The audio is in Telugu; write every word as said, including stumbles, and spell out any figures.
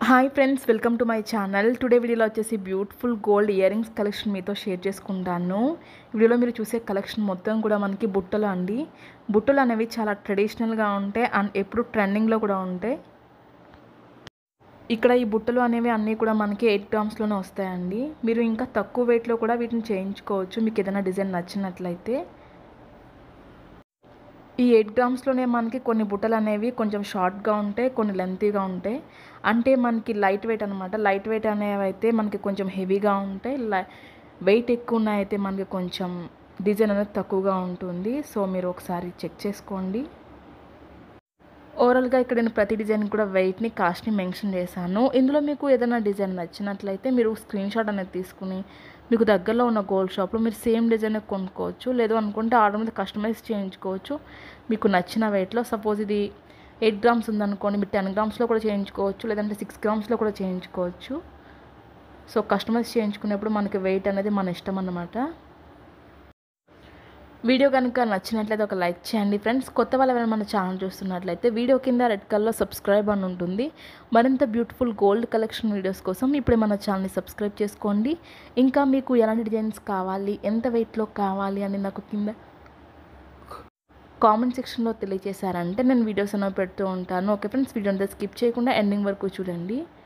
Hi friends, welcome to my channel. Today వీడియోలో వచ్చేసి beautiful gold earrings collection మీతో షేర్ చేసుకుంటాను. వీడియోలో మీరు చూసే కలెక్షన్ మొత్తం కూడా మనకి బుట్టలు అండి. బుట్టలు అనేవి చాలా ట్రెడిషనల్గా ఉంటాయి అండ్ ఎప్పుడు ట్రెండింగ్లో కూడా ఉంటాయి. ఇక్కడ ఈ బుట్టలు అనేవి అన్నీ కూడా మనకి ఎయిట్ గ్రామ్స్లోనే వస్తాయండి. మీరు ఇంకా తక్కువ వెయిట్లో కూడా వీటిని చేయించుకోవచ్చు మీకు ఏదైనా డిజైన్ నచ్చినట్లయితే. ఈ ఎయిట్ గ్రామ్స్లోనే మనకి కొన్ని బుట్టలు అనేవి కొంచెం షార్ట్గా ఉంటాయి, కొన్ని లెంతీగా ఉంటాయి. అంటే మనకి లైట్ వెయిట్ అనమాట. లైట్ వెయిట్ అనేవి అయితే మనకి కొంచెం హెవీగా ఉంటాయి. వెయిట్ ఎక్కువ ఉన్నాయైతే మనకి కొంచెం డిజైన్ అనేది తక్కువగా ఉంటుంది. సో మీరు ఒకసారి చెక్ చేసుకోండి. ఓవరాల్గా ఇక్కడ నేను ప్రతి డిజైన్ కూడా వెయిట్ని, కాస్ట్ని మెన్షన్ చేశాను. ఇందులో మీకు ఏదైనా డిజైన్ నచ్చినట్లయితే మీరు స్క్రీన్ షాట్ అనేది తీసుకుని మీకు దగ్గరలో ఉన్న గోల్డ్ షాప్లో మీరు సేమ్ డిజైన్ కొనుక్కోవచ్చు. లేదు అనుకుంటే ఆర్డర్ మీద కస్టమైజ్ చేయించుకోవచ్చు మీకు నచ్చిన వెయిట్లో. సపోజ్ ఇది ఎయిట్ గ్రామ్స్ ఉందనుకోండి, మీరు టెన్ గ్రామ్స్లో కూడా చేయించుకోవచ్చు, లేదంటే సిక్స్ గ్రామ్స్లో కూడా చేయించుకోవచ్చు. సో కస్టమైజ్ చేయించుకునేప్పుడు మనకి వెయిట్ అనేది మన ఇష్టం అన్నమాట. వీడియో కనుక నచ్చినట్లయితే ఒక లైక్ చేయండి ఫ్రెండ్స్. కొత్త వాళ్ళు ఎవరైనా మన ఛానల్ చూస్తున్నట్లయితే వీడియో కింద రెడ్ కలర్లో సబ్స్క్రైబ్ అని ఉంటుంది. మరింత బ్యూటిఫుల్ గోల్డ్ కలెక్షన్ వీడియోస్ కోసం ఇప్పుడే మన ఛానల్ని సబ్స్క్రైబ్ చేసుకోండి. ఇంకా మీకు ఎలాంటి డిజైన్స్ కావాలి, ఎంత వెయిట్లో కావాలి అని నాకు కింద కామెంట్ సెక్షన్లో తెలియజేశారంటే నేను వీడియోస్ అనేవి పెడుతూ ఉంటాను. ఓకే ఫ్రెండ్స్, వీడియో అంతా స్కిప్ చేయకుండా ఎండింగ్ వరకు చూడండి.